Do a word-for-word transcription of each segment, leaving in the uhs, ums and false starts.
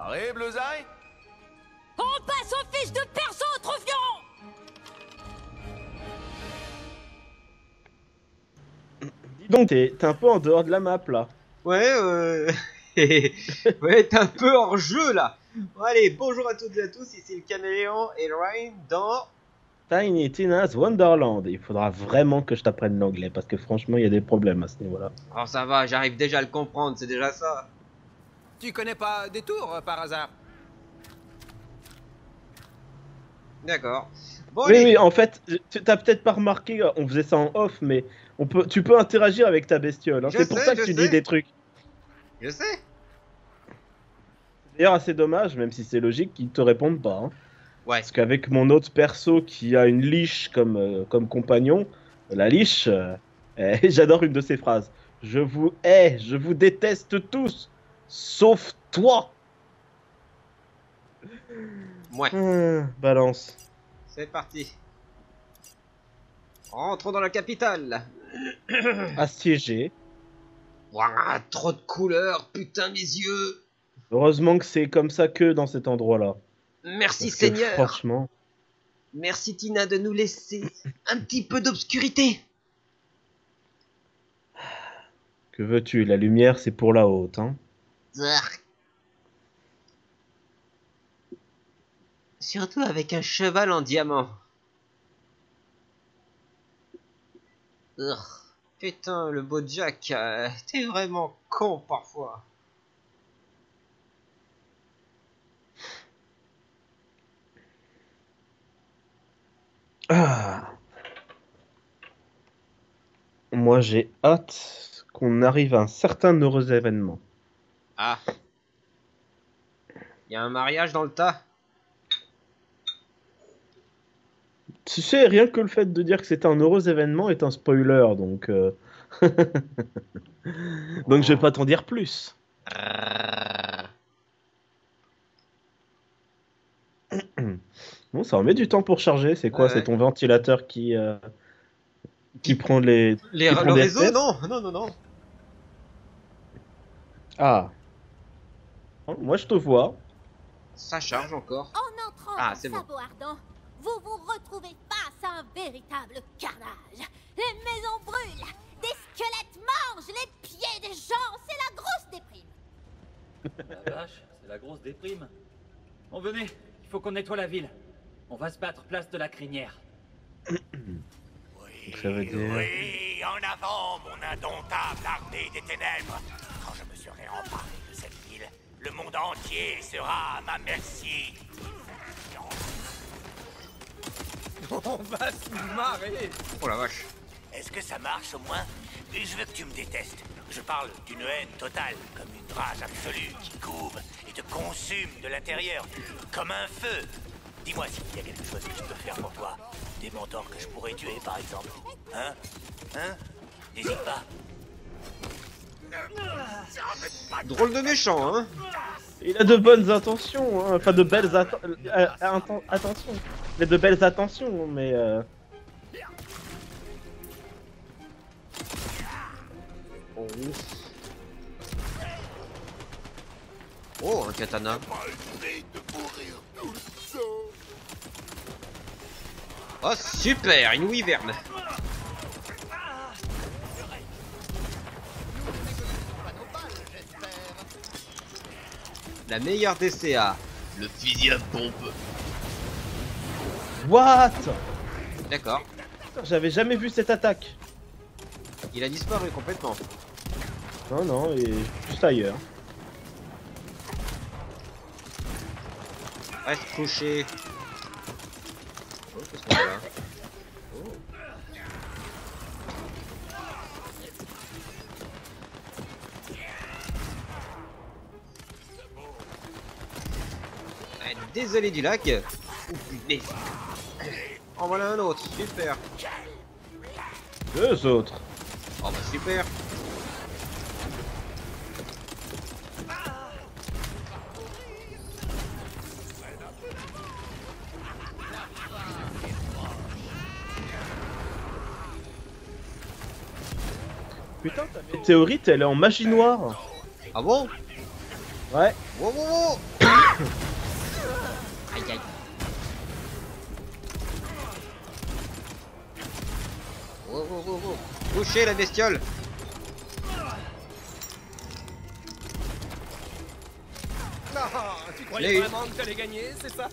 Paré, Bleuzaï? On passe au fils de perso, Troufion! Dis donc, t'es un peu en dehors de la map là. Ouais, euh... ouais, t'es un peu hors jeu là. Bon, allez, bonjour à toutes et à tous, ici le Caméléon et Ryan dans... Tiny Tina's Wonderland. Il faudra vraiment que je t'apprenne l'anglais parce que franchement, il y a des problèmes à ce niveau-là. Alors ça va, j'arrive déjà à le comprendre, c'est déjà ça. Tu connais pas Détour, par hasard? D'accord. Bon, Oui, allez. oui, en fait, tu t'as peut-être pas remarqué, on faisait ça en off, mais on peut, tu peux interagir avec ta bestiole. Hein. Je C'est pour sais, ça que je tu sais. dis des trucs. Je sais. D'ailleurs, assez dommage, même si c'est logique, qu'ils te répondent pas. Hein. Ouais. Parce qu'avec mon autre perso qui a une liche comme, euh, comme compagnon, la liche, euh, eh, j'adore une de ses phrases. Je vous hais, je vous déteste tous, sauf toi. Ouais. Hum, balance. C'est parti. Rentrons dans la capitale. Assiégé. Ouah, trop de couleurs, putain mes yeux. Heureusement que c'est comme ça que dans cet endroit-là. Merci Parce que Seigneur. franchement. Merci Tina de nous laisser un petit peu d'obscurité. Que veux-tu? La lumière, c'est pour la haute, hein. Zark. Surtout avec un cheval en diamant. Urgh. Putain, le beau Jack, euh, t'es vraiment con parfois. Ah. Moi, j'ai hâte qu'on arrive à un certain heureux événement. Ah. Y a un mariage dans le tas. Tu sais, rien que le fait de dire que c'est un heureux événement est un spoiler, donc... euh, donc je vais pas t'en dire plus. Bon, ça en met du temps pour charger, c'est quoi? Ouais, C'est ouais. ton ventilateur qui, euh, qui prend les... Les, qui prend le des réseau, F P S? non, non, non, non. Ah. Moi, je te vois. Ça charge encore. En entrant Ah, dans c'est bon. Sabot Ardent, vous vous retrouvez face à un véritable carnage. Les maisons brûlent, des squelettes mangent les pieds des gens, c'est la grosse déprime. La vache, c'est la grosse déprime. Bon, venez, il faut qu'on nettoie la ville. On va se battre place de la crinière. Oui, Ça veut dire- oui, en avant, mon indomptable armée des ténèbres. Quand je me serai emparé de cette ville, le monde entier sera à ma merci. On va se marrer! Oh la vache. Est-ce que ça marche au moins? Je veux que tu me détestes. Je parle d'une haine totale, comme une rage absolue qui couve et te consume de l'intérieur, comme un feu. Dis-moi s'il y a quelque chose que je peux faire pour toi. Des mentors que je pourrais tuer, par exemple. Hein? Hein? N'hésite pas. Drôle de méchant, hein. Il a de bonnes intentions, hein. Enfin de belles atten- euh, atten- attention. Il a de belles attentions, mais... Euh... Oh. Oh, un katana. Oh super, une wyvern. La meilleure D C A, le fusil à pompe. What? D'accord, Putain, j'avais jamais vu cette attaque. il a disparu complètement. Non, non, il est juste ailleurs. Reste couché. Oh, qu'est-ce qu'on a là? Oh. Ah, désolé du lac. Oh punaise. En voilà un autre, super. Deux autres. Oh bah super. Putain, ta météorite, elle est en magie noire. Ah bon? Ouais. Wow, wow, wow. Aïe aïe. Oh oh oh oh. Touchez la bestiole. Non, tu croyais Les- vraiment que t'allais gagner, c'est ça?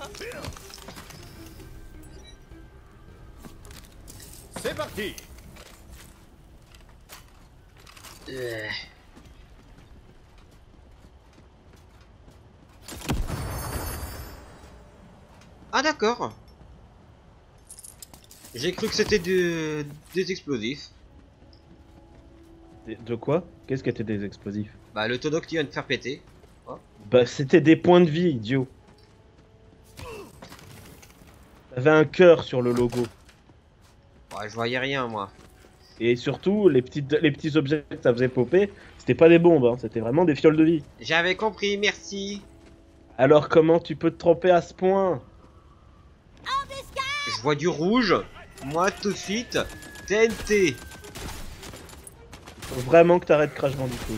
C'est parti. Euh. Ah d'accord. J'ai cru que c'était du- des explosifs. De de quoi? Qu'est-ce que t'es des explosifs? Bah le Todok qui vient de faire péter. Bah c'était des points de vie, idiot. T'avais un cœur sur le logo. Ouais, je voyais rien moi. Et surtout, les, petites, les petits objets que ça faisait popper, c'était pas des bombes, hein, c'était vraiment des fioles de vie. J'avais compris, merci. Alors comment tu peux te tromper à ce point? Je vois du rouge. Moi tout de suite. T N T. Faut vraiment que t'arrêtes Crash Bandicoot.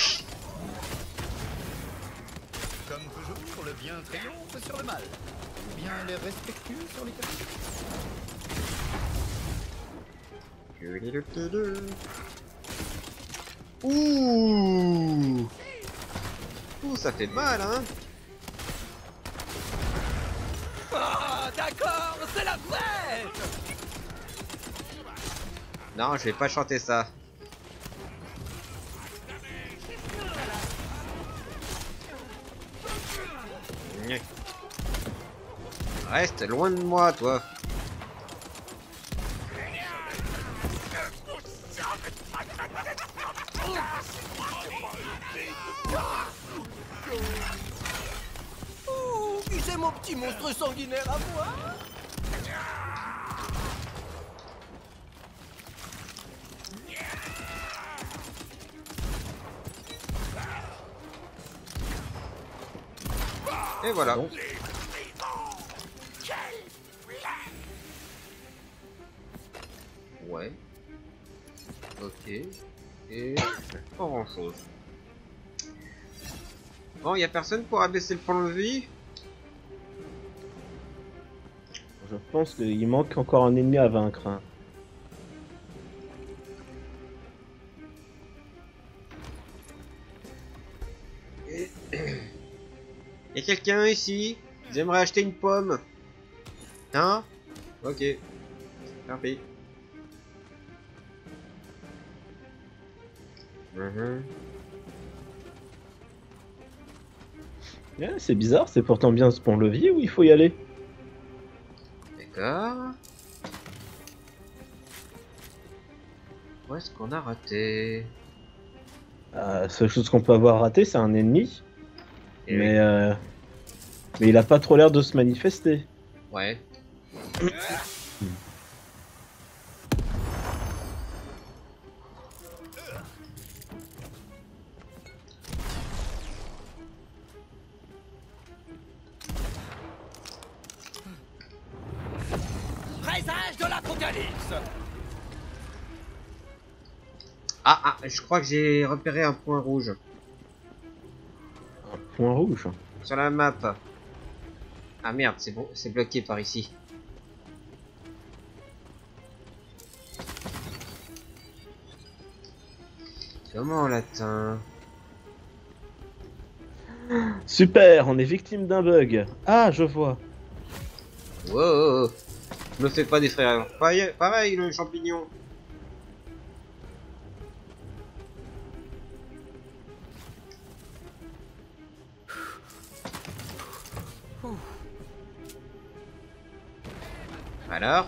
Comme toujours, le bien triomphe sur le mal. Ou bien les respectueux sur les qualités. Ouh. Ouh, ça fait mal, hein. Ah, d'accord, c'est la fête! Non, je vais pas chanter ça. Reste loin de moi, toi. Ouh, qui c'est mon petit monstre sanguinaire à moi? Et voilà. Bon. Ouais. Ok. Et pas grand chose. Bon, y a personne pour abaisser le point de vie. Je pense qu'il manque encore un ennemi à vaincre. Hein. Y'a quelqu'un ici? J'aimerais acheter une pomme. Hein? Ok. Merci. Mhm. Ouais, c'est bizarre, c'est pourtant bien ce pont-levis où il faut y aller. D'accord. Où est-ce qu'on a raté? Euh, la seule chose qu'on peut avoir raté, c'est un ennemi. Eh Mais, euh, mais il a pas trop l'air de se manifester. Ouais. Présage de l'apocalypse! Ah, ah, je crois que j'ai repéré un point rouge Un point rouge. sur la map. Ah merde, c'est bon, c'est bloqué par ici. Comment on l'atteint? Super, on est victime d'un bug. Ah, je vois. Wow, me fais pas des frères. Pareil, pareil le champignon. Alors?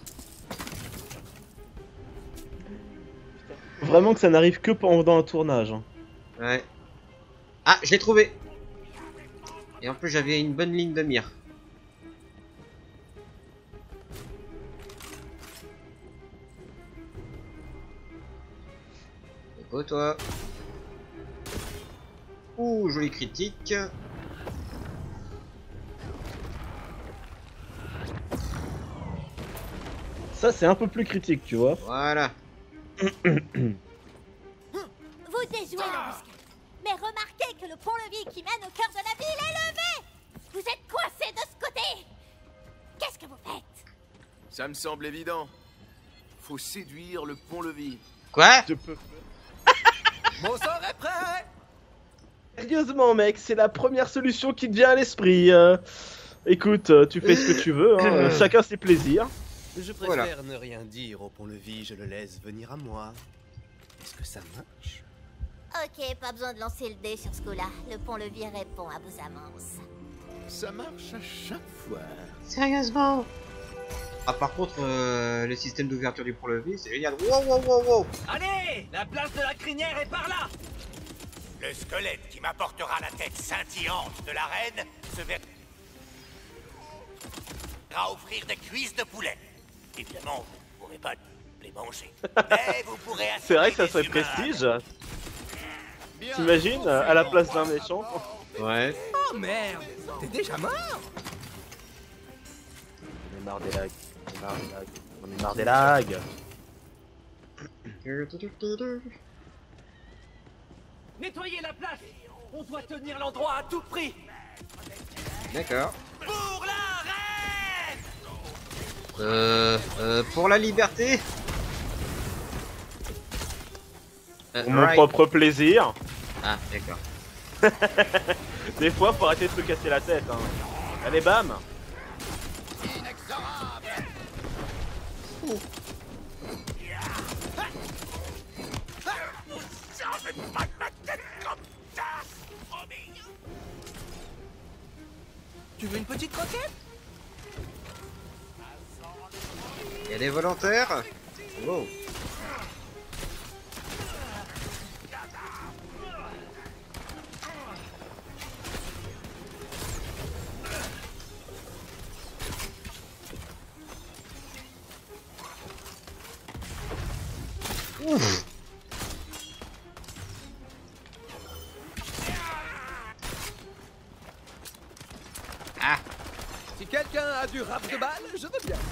Vraiment que ça n'arrive que pendant un tournage. Hein. Ouais. Ah, je l'ai trouvé. Et en plus j'avais une bonne ligne de mire. C'est beau toi. Ouh, joli critique. Ça, c'est un peu plus critique, tu vois. Voilà. Vous déjouez l'embuscade. Mais remarquez que le pont-levis qui mène au cœur de la ville est levé. Ça me semble évident. Faut séduire le pont-levis. Quoi? Je peux... Mon sort est prêt. Sérieusement, mec, c'est la première solution qui te vient à l'esprit. euh. Écoute, euh, tu fais ce que tu veux, hein, euh, chacun ses plaisirs. Je préfère Voilà. ne rien dire au pont-levis, je le laisse venir à moi. Est-ce que ça marche? Ok, pas besoin de lancer le dé sur ce coup-là. Le pont-levis répond à vos avances. Ça marche à chaque fois. Sérieusement? Ah, par contre, euh, le système d'ouverture du pont-levis, c'est génial. Wow, wow, wow, wow. Allez, la place de la crinière est par là. Le squelette qui m'apportera la tête scintillante de la reine se verra offrir des cuisses de poulet. Évidemment, vous ne pourrez pas les manger. Mais vous pourrez C'est vrai que ça assurer serait des humains. prestige. Bien. T'imagines, euh, à la place d'un méchant. Ouais. Oh merde, t'es déjà mort? On est marre des lags. On est marre des lags. On est marre des lags. Nettoyez la place. On doit tenir l'endroit à tout prix. D'accord. Pour la reine! Euh, euh, pour la liberté. Euh, Pour mon right. propre plaisir. Ah, d'accord. Des fois, faut arrêter de se casser la tête. Hein. Allez, bam. Tu veux une petite croquette? Il y a des volontaires. Wow. Ouf. Ah. Si quelqu'un a du rap de balle, je veux bien.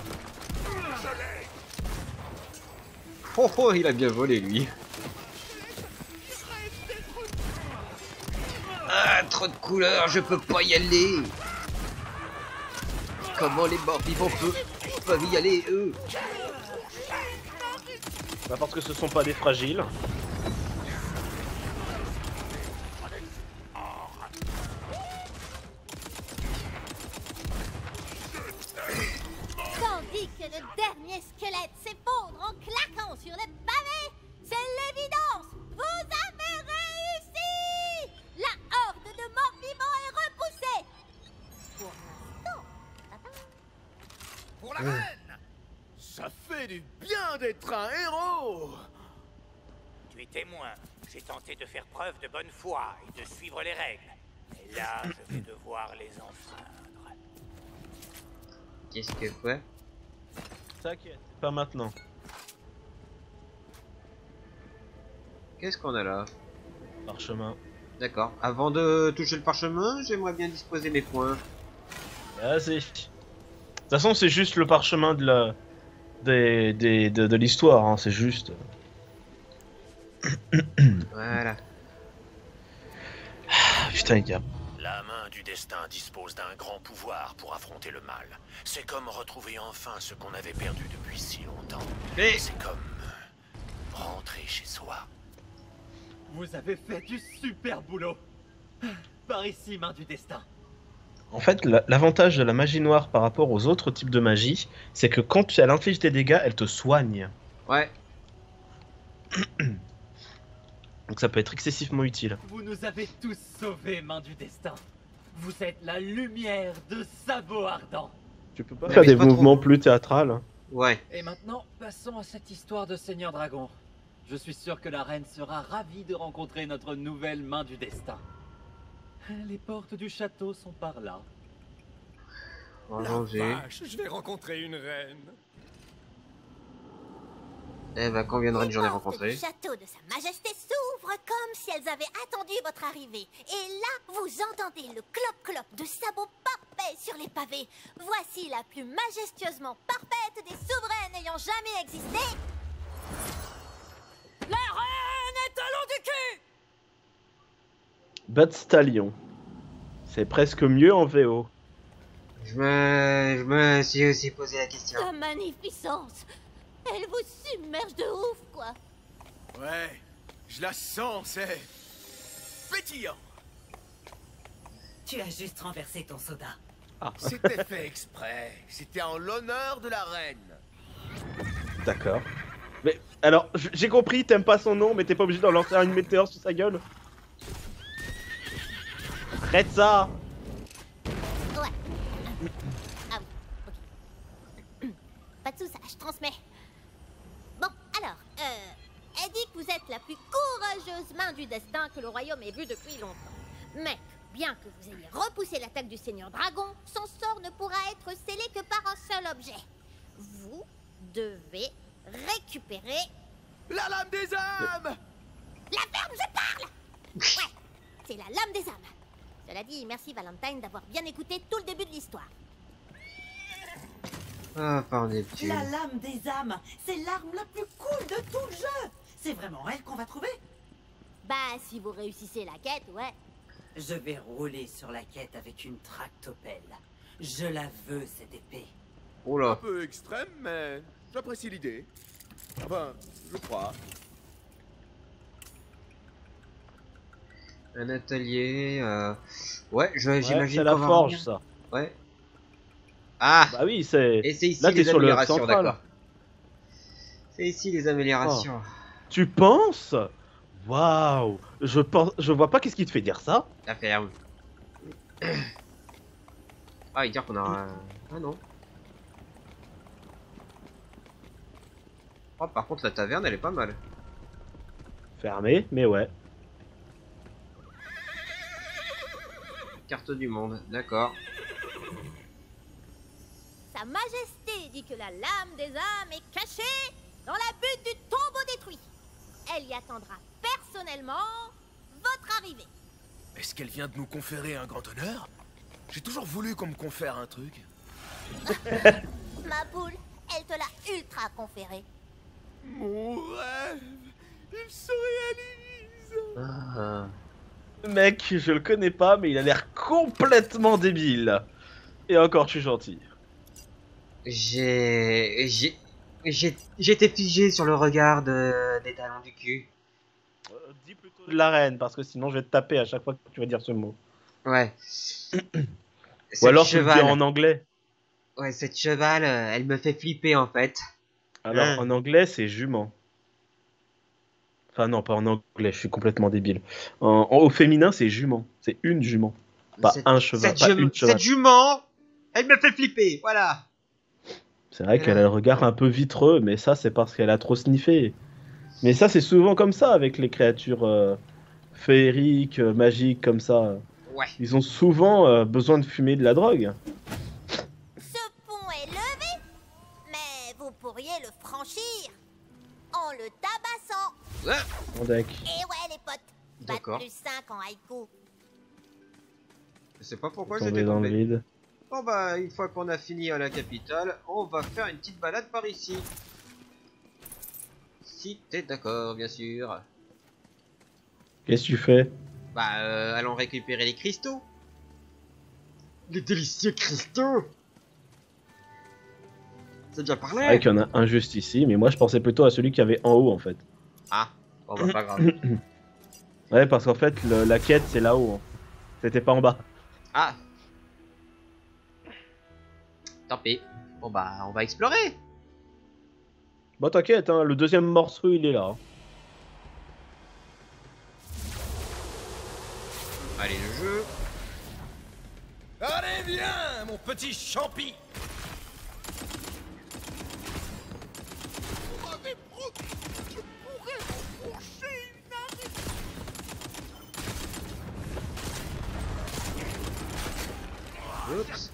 Oh oh, il a bien volé lui. Ah, trop de couleurs, je peux pas y aller. Comment les morts vivants peuvent, peuvent y aller, eux? Bah parce que ce sont pas des fragiles. Tandis que le dernier squelette s'effondre en claquant sur les pavés, c'est l'évidence. Vous avez réussi. La horde de morts vivants est repoussée. Pour l'instant. Pour la reine. Ça fait du bien d'être un héros. Tu es témoin. J'ai tenté de faire preuve de bonne foi et de suivre les règles. Mais là, je vais devoir les enfreindre. Qu'est-ce que quoi? T'inquiète, pas maintenant. Qu'est-ce qu'on a là? Parchemin. D'accord. Avant de toucher le parchemin, j'aimerais bien disposer mes points. Vas-y. De toute façon, c'est juste le parchemin de la... des, des, de, de l'histoire, hein, c'est juste. Voilà. Ah, putain, gars. La main du destin dispose d'un grand pouvoir pour affronter le mal. C'est comme retrouver enfin ce qu'on avait perdu depuis si longtemps. Mais- C'est comme euh, rentrer chez soi. Vous avez fait du super boulot. Par ici, main du destin. En fait, la- l'avantage de la magie noire par rapport aux autres types de magie, c'est que quand elle inflige des dégâts, elle te soigne. Ouais. Donc ça peut être excessivement utile. Vous nous avez tous sauvés, main du destin. Vous êtes la lumière de Sabot Ardent. Tu peux pas Mais faire mais des pas mouvements trop. plus théâtrales. hein. Ouais. Et maintenant, passons à cette histoire de Seigneur Dragon. Je suis sûr que la reine sera ravie de rencontrer notre nouvelle main du destin. Les portes du château sont par là. En La danger. vache, je vais rencontrer une reine. Eh ben, combien de reines j'en ai Les portes rencontré? du château de Sa Majesté s'ouvrent comme si elles avaient attendu votre arrivée. Et là, vous entendez le clop-clop de sabots parfaits sur les pavés. Voici la plus majestueusement parfaite des souveraines ayant jamais existé. La reine est à l'eau du cul. Bad Stallion. C'est presque mieux en V O. Je me... Je me suis aussi posé la question. La magnificence. Elle vous submerge de ouf, quoi. Ouais, je la sens, c'est pétillant. Tu as juste renversé ton soda. C'était fait exprès. C'était en l'honneur de la reine. D'accord. Mais alors, j- j'ai compris, t'aimes pas son nom, mais t'es pas obligé d'en lancer une météore sur sa gueule. Arrête ça. Ouais. Ah oui, ok. Pas de soucis, je transmets. Bon, alors, euh, elle dit que vous êtes la plus courageuse main du destin que le royaume ait vue depuis longtemps. Mais, bien que vous ayez repoussé l'attaque du Seigneur Dragon, son sort ne pourra être scellé que par un seul objet. Vous devez récupérer... La lame des âmes. La ferme, je parle. Ouais, c'est la lame des âmes. Cela dit, merci Valentine d'avoir bien écouté tout le début de l'histoire. Ah, par Neptune. La lame des âmes, c'est l'arme la plus cool de tout le jeu. C'est vraiment elle qu'on va trouver. Bah, si vous réussissez la quête, ouais. Je vais rouler sur la quête avec une tractopelle. Je la veux, cette épée. Oh Un là. peu extrême, mais j'apprécie l'idée. Enfin, je crois. Un atelier. Euh... Ouais, je- Ouais, j'imagine c'est la qu'on va forge, revenir. ça. Ouais. Ah. Bah oui, c'est. Et c'est ici Là, t'es les sur le hub améliorations, central. d'accord. C'est ici les améliorations. Tu penses? Waouh. Je pense, je vois pas qu'est-ce qui te fait dire ça. La ferme. Ah, il dit qu'on a. Ah non. Oh, par contre, la taverne, elle est pas mal. Fermé, mais ouais. Carte du monde, d'accord. Sa Majesté dit que la lame des âmes est cachée dans la butte du tombeau détruit. Elle y attendra personnellement votre arrivée. Est-ce qu'elle vient de nous conférer un grand honneur? J'ai toujours voulu qu'on me confère un truc. Ma poule, elle te l'a ultra conféré. Mon rêve, il se réalise. Ah. Mec, je le connais pas, mais il a l'air complètement débile. Et encore, je suis gentil. J'ai. J'ai. J'ai. J'étais figé sur le regard de... des talons du cul. Euh, dis plutôt de la reine, parce que sinon je vais te taper à chaque fois que tu vas dire ce mot. Ouais. Ou Cette alors tu le dis cheval. en anglais. Ouais, cette cheval, euh, elle me fait flipper en fait. Alors Hein. en anglais, c'est jument. Enfin non, pas en anglais, je suis complètement débile. En, en- au féminin, c'est jument. C'est une jument. Pas Cette- un cheval, cette, pas jume- une cheval. cette jument, elle me fait flipper, voilà. C'est vrai qu'elle a le regard un peu vitreux, mais ça, c'est parce qu'elle a trop sniffé. Mais ça, c'est souvent comme ça avec les créatures euh, féeriques, euh, magiques, comme ça. Ouais. Ils ont souvent euh, besoin de fumer de la drogue. Ce pont est levé, mais vous pourriez le franchir en le tabassant. Ouais. Mon deck. Et ouais, les potes, bac D'accord. plus cinq en haïku. Je sais pas pourquoi Tomber j'étais dans le tombé. vide. Bon bah, une fois qu'on a fini à la capitale, on va faire une petite balade par ici. Si t'es d'accord, bien sûr. Qu'est-ce que tu fais? Bah, euh, allons récupérer les cristaux. Les délicieux cristaux. C'est bien C'est vrai parlé. qu'il y en a un juste ici, mais moi je pensais plutôt à celui qui avait en haut en fait. Ah, bon bah pas grave. Ouais, parce qu'en fait, le- la quête c'est là-haut. hein. C'était pas en bas. Ah. Tant pis. Bon bah, on va explorer. Bon, t'inquiète, hein, le deuxième morceau il est là. hein. Allez, le jeu. Allez, viens, mon petit champi. Oups.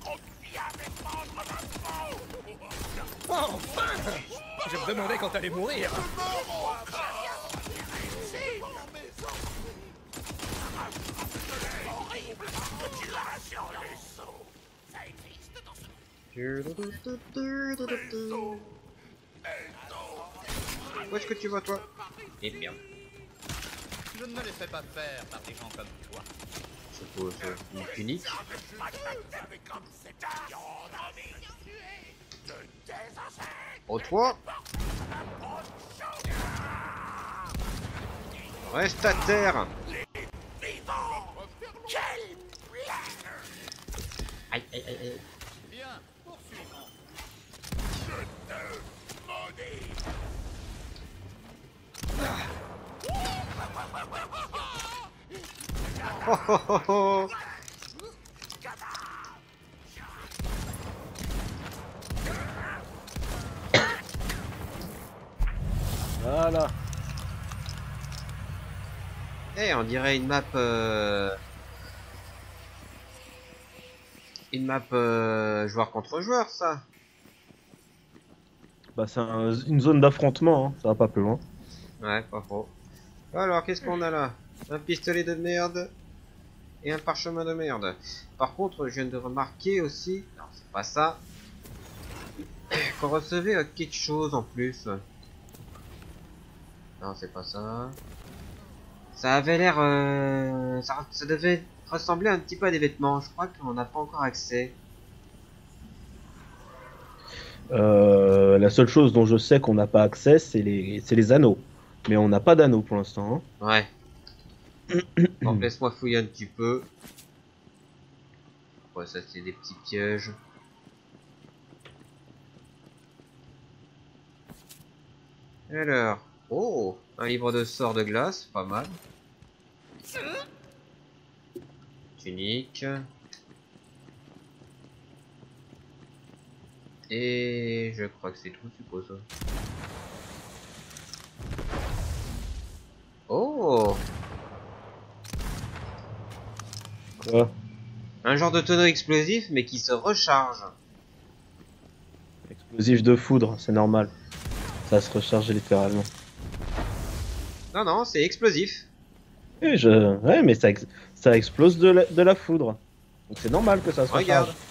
Enfin! Je me demandais quand t'allais mourir. Où est-ce que tu vas, toi? Eh bien. Je ne me laisserai pas faire par des gens comme toi. suppose. Une tunique. Oh toi. Reste à terre. Aïe aïe aïe aïe. Oh oh oh oh. Voilà. Eh, on dirait une map... Euh... Une map euh, joueur contre joueur, ça. Bah c'est un- une zone d'affrontement, hein. Ça va pas plus loin. Ouais, pas faux. Alors, qu'est-ce qu'on a là? Un pistolet de merde et un parchemin de merde. Par contre, je viens de remarquer aussi... Non, c'est pas ça. Qu'on recevait euh, quelque chose en plus. Non, c'est pas ça. Ça avait l'air... Euh... Ça, ça devait ressembler un petit peu à des vêtements. Je crois qu'on n'a pas encore accès. Euh, la seule chose dont je sais qu'on n'a pas accès, c'est les, c'est les anneaux. Mais on n'a pas d'anneaux pour l'instant. Hein. Ouais. Donc laisse-moi fouiller un petit peu. Ouais, ça c'est des petits pièges. Alors... Oh, un livre de sorts de glace, pas mal. Tunique. Et je crois que c'est tout, suppose. Oh, Quoi? un genre de tonneau explosif, mais qui se recharge. Explosif de foudre, c'est normal. Ça se recharge littéralement. Non, non, c'est explosif. Oui, je... Ouais, mais ça, ex- ça explose de la, de la foudre. Donc c'est normal que ça se Regarde. recharge.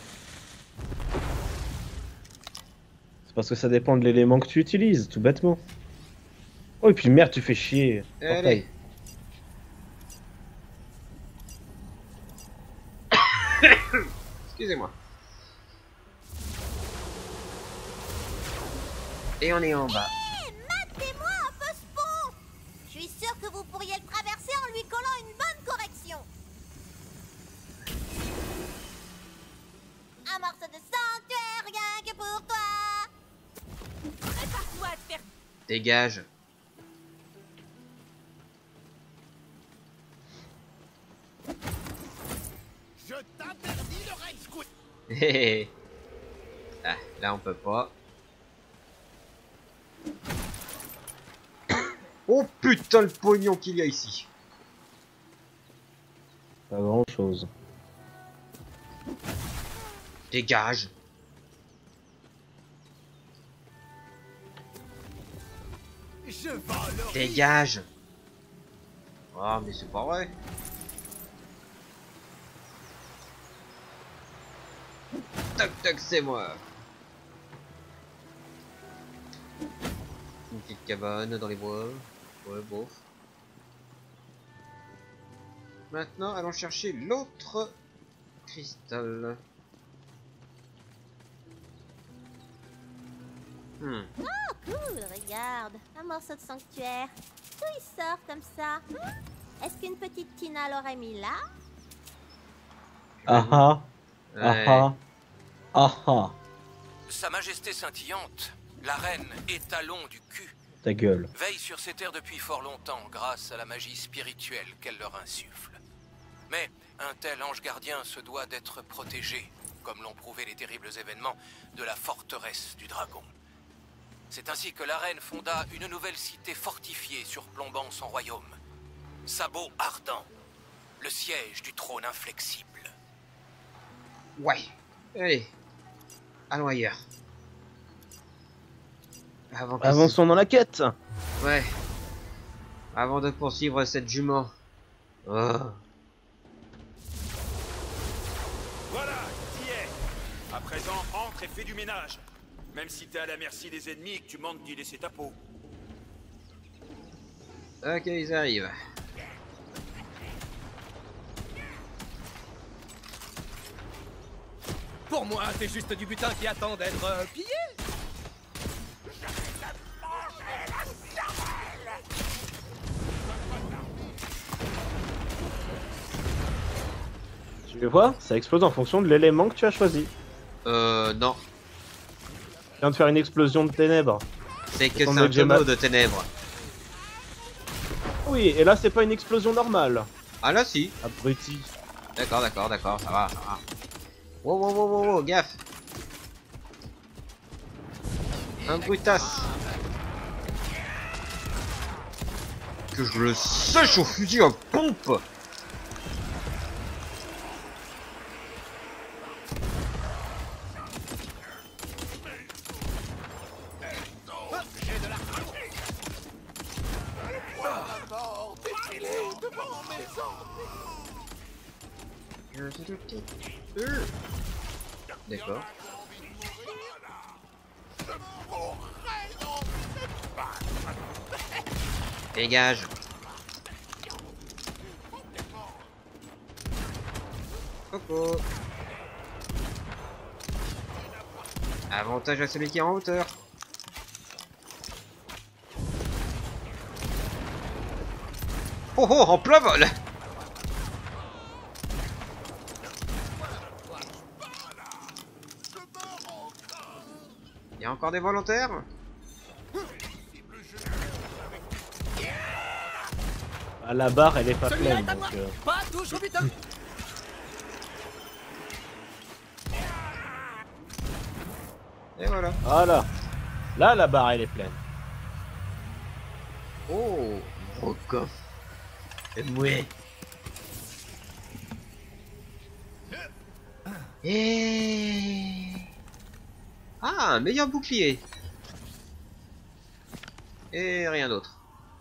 C'est parce que ça dépend de l'élément que tu utilises, tout bêtement. Oh, et puis merde, tu fais chier. Allez. Excusez-moi. Et on est en bas. Hé, matez-moi un peu ce pont! Je suis sûr que vous pourriez le traverser en lui collant une bonne correction. Un morceau de sanctuaire, rien que pour toi. Prépare-toi à te faire... Dégage. Je t'interdis le Red Squid. Hé hé. Ah, là on peut pas. Oh putain le pognon qu'il y a ici. Pas grand chose. Dégage. Je vole. Dégage. Ah mais c'est pas vrai. Toc toc c'est moi. Une petite cabane dans les bois. Ouais bon. Maintenant allons chercher l'autre cristal. Hmm. Oh, cool, regarde. Un morceau de sanctuaire. D'où il sort comme ça? Est-ce qu'une petite Tina l'aurait mis là? Ah ah. Ouais. Ah ah. Ah ah. Sa Majesté scintillante, la reine étalon du cul, Ta gueule. veille sur ces terres depuis fort longtemps grâce à la magie spirituelle qu'elle leur insuffle. Mais un tel ange gardien se doit d'être protégé, comme l'ont prouvé les terribles événements de la forteresse du dragon. C'est ainsi que la reine fonda une nouvelle cité fortifiée surplombant son royaume. Sabot ardent, le siège du trône inflexible. Ouais. Allez. Allons ailleurs. Avant que Avançons dans la quête. Ouais. Avant de poursuivre cette jument. Oh. Voilà, t'y es. À présent, entre et fais du ménage. Même si t'es à la merci des ennemis et que tu manques d'y laisser ta peau. Ok, ils arrivent. Pour moi, c'est juste du butin qui attend d'être euh, pillé. Tu vois, ça explose en fonction de l'élément que tu as choisi. Euh, non. Je viens de faire une explosion de ténèbres. C'est que c'est Ton un objet tonneau ma- de ténèbres. Oui, et là c'est pas une explosion normale. Ah là si. Abruti. D'accord, d'accord, d'accord, ça va, ça va. Wow, wow, wow, wow, wow, gaffe. Un brutasse. Que je le sèche au fusil à pompe. D'accord. Dégage. Coco. Avantage à celui qui est en hauteur. Oh oh, en plein vol. Il y a encore des volontaires? Ah, la barre elle est pas Celui-là pleine est à moi. donc. euh, Pas touche au butin. Et voilà. Voilà. Là la barre elle est pleine. Oh, gros coffre. Et mouais. Et... Ah, un meilleur bouclier. Et rien d'autre.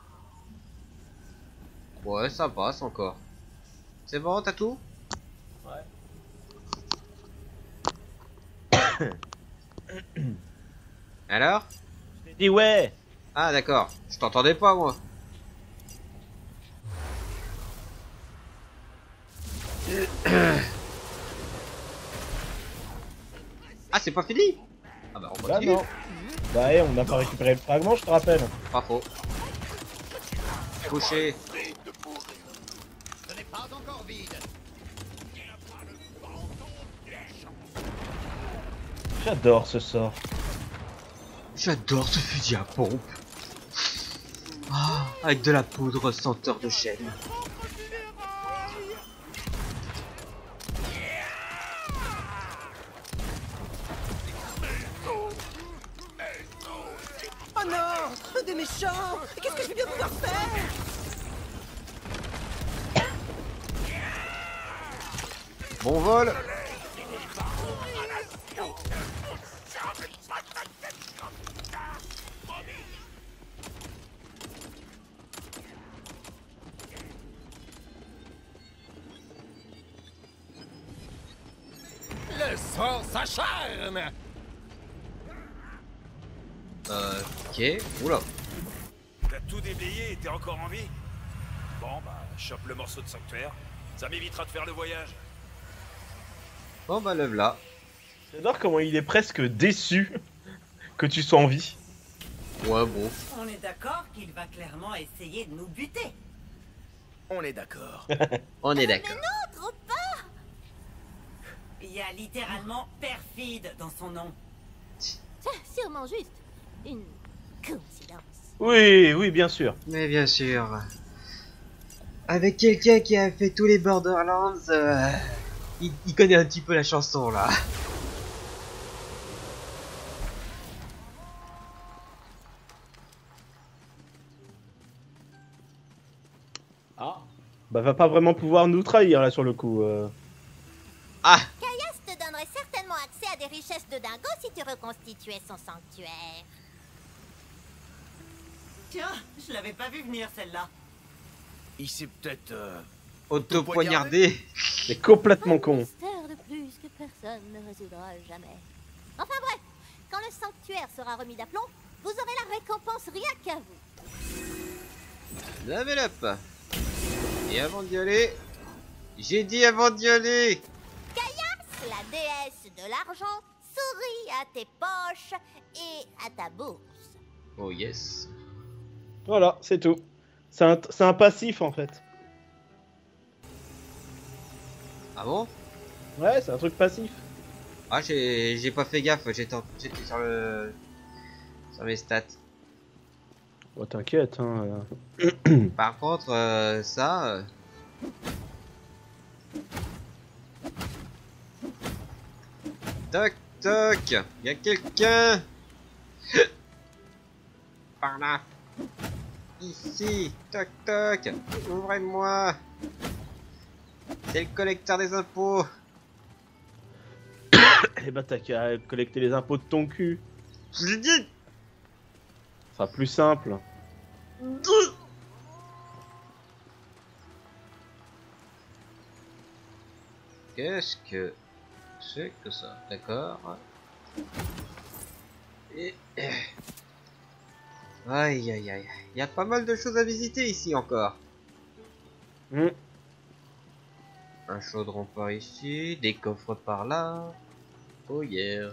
Ouais, ça passe encore. C'est bon, t'as tout? Ouais. Alors? J'ai dit ouais. Ah d'accord, je t'entendais pas moi. Ah c'est pas fini? Ah bah on Bah continue. non. Bah eh, on n'a pas récupéré le fragment, je te rappelle. Pas faux. Couché. Ce n'est pas encore vide. J'adore ce sort. J'adore ce fusil à pompe. Ah, avec de la poudre senteur de chêne. Oh non, des méchants. Qu'est-ce que je vais bien pouvoir faire? Bon vol. Le sang s'acharne. Euh, ok. Oula. T'as tout déblayé et t'es encore en vie? Bon bah, chope le morceau de sanctuaire. Ça m'évitera de faire le voyage. Bon bah le voilà. J'adore comment il est presque déçu que tu sois en vie. Ouais bon. On est d'accord qu'il va clairement essayer de nous buter. On est d'accord. On est d'accord. Mais non, trop pas. Il y a littéralement perfide dans son nom. C'est sûrement juste une coïncidence. Oui, oui, bien sûr. Mais bien sûr. Avec quelqu'un qui a fait tous les Borderlands, euh, il, il connaît un petit peu la chanson là. Ah. Bah va pas vraiment pouvoir nous trahir là sur le coup. euh. Ah. Caius te donnerait certainement accès à des richesses de dingo si tu reconstituais son sanctuaire. Tiens, je l'avais pas vu venir celle-là. Il s'est peut-être... Euh... Auto-poignardé. C'est complètement con. Mystère de plus que personne ne résoudra jamais. Enfin bref, quand le sanctuaire sera remis d'aplomb, vous aurez la récompense rien qu'à vous. Level up. Et avant d'y aller, j'ai dit avant d'y aller. Caius, la déesse de l'argent, sourit à tes poches et à ta bourse. Oh yes. Voilà, c'est tout. C'est un, c'est un passif en fait. Ah bon? Ouais, c'est un truc passif. Ah, j'ai j'ai pas fait gaffe, j'étais en- j'étais sur le... sur mes stats. Oh, t'inquiète, hein. Par contre, euh, ça... euh, Toc toc, y a quelqu'un. Par là. Ici, toc toc, ouvrez-moi. C'est le collecteur des impôts. Eh bah t'as qu'à collecter les impôts de ton cul. Je l'ai dit. Ce sera plus simple. Qu'est-ce que c'est que ça? D'accord. Et... Aïe aïe aïe. Il y a pas mal de choses à visiter ici encore. Mm. Un chaudron par ici, des coffres par là. Oh yeah.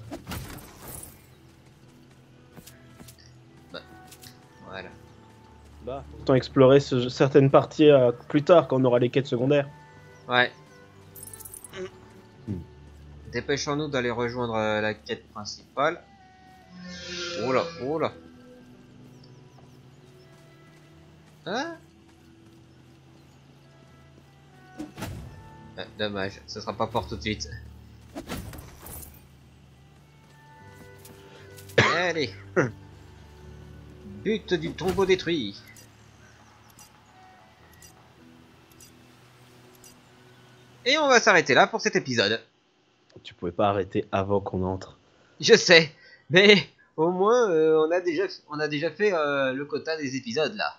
Bah, voilà. Bah, autant explorer ce- certaines parties euh, plus tard quand on aura les quêtes secondaires. Ouais. Hmm. Dépêchons-nous d'aller rejoindre euh, la quête principale. Oh là, oh là. Hein? Ah, dommage, ce sera pas pour tout de suite. Allez. But du tombeau détruit. Et on va s'arrêter là pour cet épisode. Tu pouvais pas arrêter avant qu'on entre. Je sais, mais au moins euh, on a déjà on a déjà fait euh, le quota des épisodes là.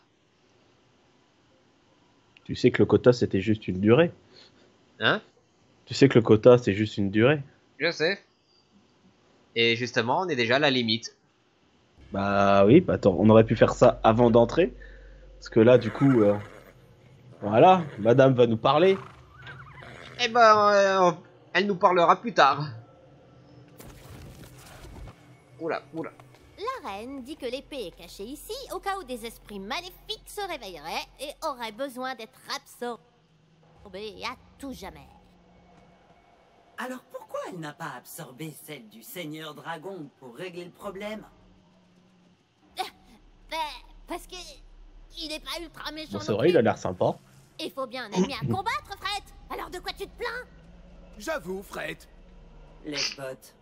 Tu sais que le quota c'était juste une durée. Hein? Tu sais que le quota c'est juste une durée. Je sais. Et justement, on est déjà à la limite. Bah oui, bah attends, on aurait pu faire ça avant d'entrer. Parce que là, du coup, euh, voilà, madame va nous parler. Eh ben, euh, elle nous parlera plus tard. Oula, oula. La reine dit que l'épée est cachée ici au cas où des esprits maléfiques se réveilleraient et auraient besoin d'être absorbés à tout jamais. Alors pourquoi elle n'a pas absorbé celle du Seigneur Dragon pour régler le problème? Ben, parce que il n'est pas ultra méchant. Bon, c'est non vrai, plus. il a l'air sympa. Il faut bien un ennemi à combattre, Fred. Alors de quoi tu te plains? J'avoue, Fred. Les bottes.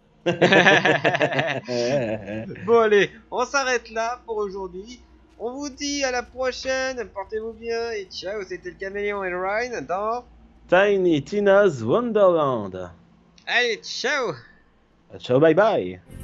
Bon allez, on s'arrête là pour aujourd'hui. On vous dit à la prochaine, portez-vous bien et ciao, c'était le Caméléon et le Ryan dans... Tiny Tina's Wonderland. Allez, ciao. Ciao, bye bye.